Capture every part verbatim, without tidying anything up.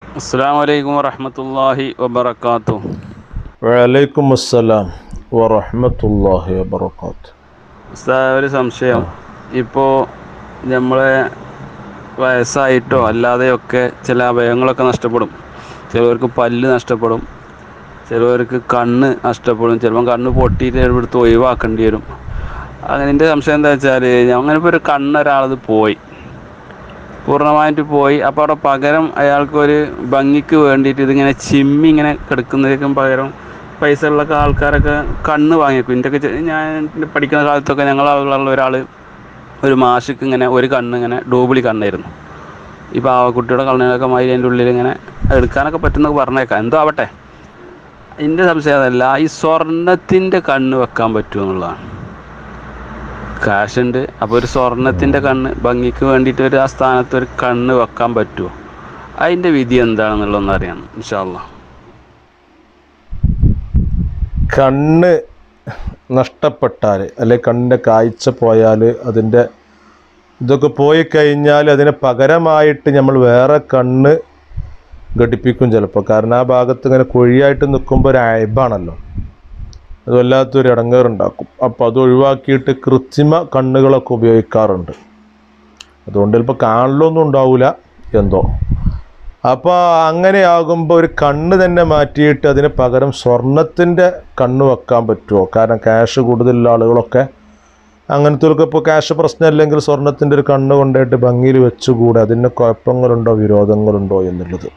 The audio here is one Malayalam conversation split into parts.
അസ്സലാമു അലൈക്കും വറഹ്മത്തുള്ളാഹി വബറകാതുഹു. വഅലൈക്കും അസ്സലാം വറഹ്മത്തുള്ളാഹി വബറകാതുഹു. ഉസ്താദ്, ഒരു സംശയം. ഇപ്പോൾ നമ്മളെ വയസ്സായിട്ടോ അല്ലാതെയൊക്കെ ചില അവയവങ്ങളൊക്കെ നഷ്ടപ്പെടും. ചിലവർക്ക് പല്ല് നഷ്ടപ്പെടും, ചിലവർക്ക് കണ്ണ് നഷ്ടപ്പെടും, ചിലപ്പോൾ കണ്ണ് പൊട്ടിയിട്ട് എടുത്ത് ഒഴിവാക്കേണ്ടി വരും. അങ്ങനെ എൻ്റെ സംശയം എന്താ വെച്ചാൽ, അങ്ങനിപ്പോൾ ഒരു കണ്ണ് ഒരാളത് പോയി, പൂർണ്ണമായിട്ട് പോയി. അപ്പോൾ അവിടെ പകരം അയാൾക്കൊരു ഭംഗിക്ക് വേണ്ടിയിട്ട് ഇതിങ്ങനെ ചിമ്മി ഇങ്ങനെ കിടക്കുന്നതിനും പകരം പൈസ ഉള്ള ആൾക്കാരൊക്കെ കണ്ണ് വാങ്ങിക്കും. എൻ്റെ ഞാൻ പഠിക്കുന്ന കാലത്തൊക്കെ ഞങ്ങളുള്ള ഒരാൾ, ഒരു മാഷിക്ക് ഇങ്ങനെ ഒരു കണ്ണ് ഇങ്ങനെ ഡൂബിളി കണ്ണായിരുന്നു. ഇപ്പോൾ ആ കുട്ടിയുടെ കണ്ണിനൊക്കെ മാതിരി അതിൻ്റെ ഉള്ളിൽ ഇങ്ങനെ എടുക്കാനൊക്കെ പറ്റുന്നൊക്കെ പറഞ്ഞേക്കാം. എന്തോ ആവട്ടെ, എൻ്റെ സംശയം അതല്ല, ഈ സ്വർണത്തിൻ്റെ കണ്ണ് വെക്കാൻ പറ്റുമോ എന്നുള്ളതാണ്. കാശുണ്ട്, അപ്പോൾ ഒരു സ്വർണത്തിൻ്റെ കണ്ണ് ഭംഗിക്ക് വേണ്ടിയിട്ട് ഒരു ആ സ്ഥാനത്ത് ഒരു കണ്ണ് വെക്കാൻ പറ്റുമോ? അതിൻ്റെ വിധി എന്താണെന്നുള്ളതൊന്നും അറിയണം ഇൻഷാ അല്ലാഹ്. കണ്ണ് നഷ്ടപ്പെട്ടാൽ അല്ലെങ്കിൽ കണ്ണിൻ്റെ കാഴ്ച പോയാൽ, അതിൻ്റെ ഇതൊക്കെ പോയി കഴിഞ്ഞാൽ അതിന് പകരമായിട്ട് നമ്മൾ വേറെ കണ്ണ് ഘടിപ്പിക്കും ചിലപ്പോൾ. കാരണം ആ ഭാഗത്ത് ഇങ്ങനെ കുഴിയായിട്ട് നിൽക്കുമ്പോൾ ഒരു അയബാണല്ലോ, അത് വല്ലാത്തൊരു ഇടങ്ങേറുണ്ടാക്കും. അപ്പോൾ അത് ഒഴിവാക്കിയിട്ട് കൃത്രിമ കണ്ണുകളൊക്കെ ഉപയോഗിക്കാറുണ്ട്. അതുകൊണ്ട് ചിലപ്പോൾ കാണലൊന്നും ഉണ്ടാവില്ല എന്തോ. അപ്പോൾ അങ്ങനെയാകുമ്പോൾ ഒരു കണ്ണ് തന്നെ മാറ്റിയിട്ട് അതിന് പകരം സ്വർണത്തിൻ്റെ കണ്ണ് വെക്കാൻ പറ്റുമോ? കാരണം ക്യാഷ് കൂടുതലുള്ള ആളുകളൊക്കെ അങ്ങനത്തെയൊക്കെ ഇപ്പോൾ ക്യാഷ് പ്രശ്നമല്ലെങ്കിൽ സ്വർണത്തിൻ്റെ ഒരു കണ്ണ് കൊണ്ടായിട്ട് ഭംഗിയിൽ വെച്ചുകൂടെ? അതിന് കുഴപ്പങ്ങളുണ്ടോ വിരോധങ്ങളുണ്ടോ എന്നുള്ളത്.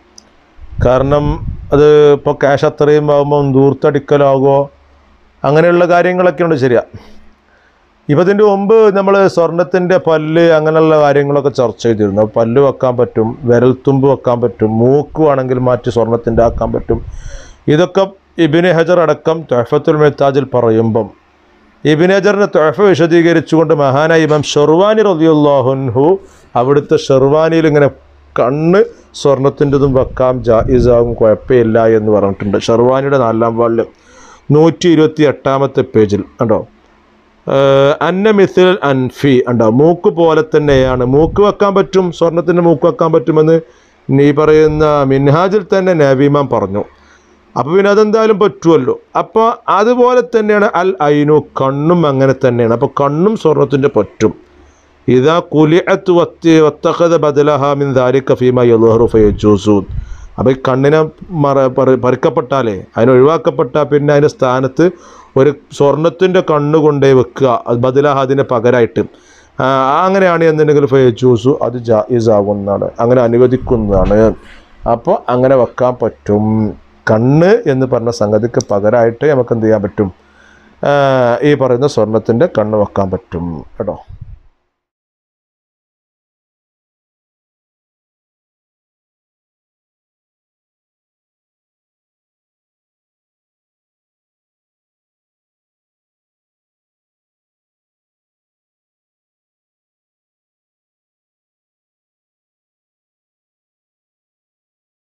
കാരണം അത് ഇപ്പോൾ ക്യാഷ് അത്രയും ആകുമ്പം ദൂർത്തടിക്കലാകുമോ, അങ്ങനെയുള്ള കാര്യങ്ങളൊക്കെ ഉണ്ട്. ശരിയാ. ഇപ്പം ഇതിൻ്റെ മുമ്പ് നമ്മൾ സ്വർണത്തിൻ്റെ പല്ല് അങ്ങനെയുള്ള കാര്യങ്ങളൊക്കെ ചർച്ച ചെയ്തിരുന്നു. പല്ല് വെക്കാൻ പറ്റും, വിരൽത്തുമ്പ് വെക്കാൻ പറ്റും, മൂക്ക് വേണമെങ്കിൽ മാറ്റി സ്വർണത്തിൻ്റെ ആക്കാൻ പറ്റും. ഇതൊക്കെ ഇബ്നു ഹജർ അടക്കം തുഹ്ഫത്തുൽ മുഹ്താജിൽ പറയുമ്പം ഇബ്നു ഹജറിൻ്റെ തുഹ്ഫ വിശദീകരിച്ചുകൊണ്ട് മഹാനായ ഇമാം ഷർവാനി റളിയല്ലാഹു അൻഹു അവിടുത്തെ ഷർവാനിയിൽ ഇങ്ങനെ കണ്ണ് സ്വർണത്തിൻ്റെതും വെക്കാം, ജായിസാകും, കുഴപ്പമില്ല എന്ന് പറഞ്ഞിട്ടുണ്ട്. ഷർവാനിയുടെ നാലാം വാള്യം നൂറ്റി ഇരുപത്തി എട്ടാമത്തെ പേജിൽ കണ്ടോ. അന്ന മിസിൽ അൻഫി ഉണ്ടോ, മൂക്ക് പോലെ തന്നെയാണ്. മൂക്ക് വെക്കാൻ പറ്റും, സ്വർണത്തിൻ്റെ മൂക്ക് വെക്കാൻ പറ്റുമെന്ന് നീ പറയുന്ന മിൻഹാജിൽ തന്നെ നബിമാൻ പറഞ്ഞു. അപ്പോൾ പിന്നെ അതെന്തായാലും പറ്റുമല്ലോ. അപ്പോൾ അതുപോലെ തന്നെയാണ് അൽ ഐനു, കണ്ണും അങ്ങനെ തന്നെയാണ്. അപ്പോൾ കണ്ണും സ്വർണത്തിൻ്റെ പറ്റും. ഇതാ കുലിഅത്ത് വത്തി വത്തഖദ ബദലഹ മിൻ ദാലിക ഫീമാ യദ്ഹറു ഫയജൂസു. അപ്പോൾ ഈ കണ്ണിനെ മറ പറിക്കപ്പെട്ടാലേ, അതിന് ഒഴിവാക്കപ്പെട്ടാൽ പിന്നെ അതിൻ്റെ സ്ഥാനത്ത് ഒരു സ്വർണത്തിൻ്റെ കണ്ണ് കൊണ്ടേ വെക്കുക, അത് ബദലഹ അതിന് പകരമായിട്ട്. അങ്ങനെയാണ് എന്നുണ്ടെങ്കിൽ ഫയജൂസു, അത് ജായിസാകുന്നതാണ്, അങ്ങനെ അനുവദിക്കുന്നതാണ്. അപ്പോൾ അങ്ങനെ വെക്കാൻ പറ്റും. കണ്ണ് എന്ന് പറഞ്ഞ സംഗതിക്ക് പകരമായിട്ട് നമുക്ക് എന്ത് ചെയ്യാൻ പറ്റും? ഈ പറയുന്ന സ്വർണത്തിൻ്റെ കണ്ണ് വെക്കാൻ പറ്റും കേട്ടോ.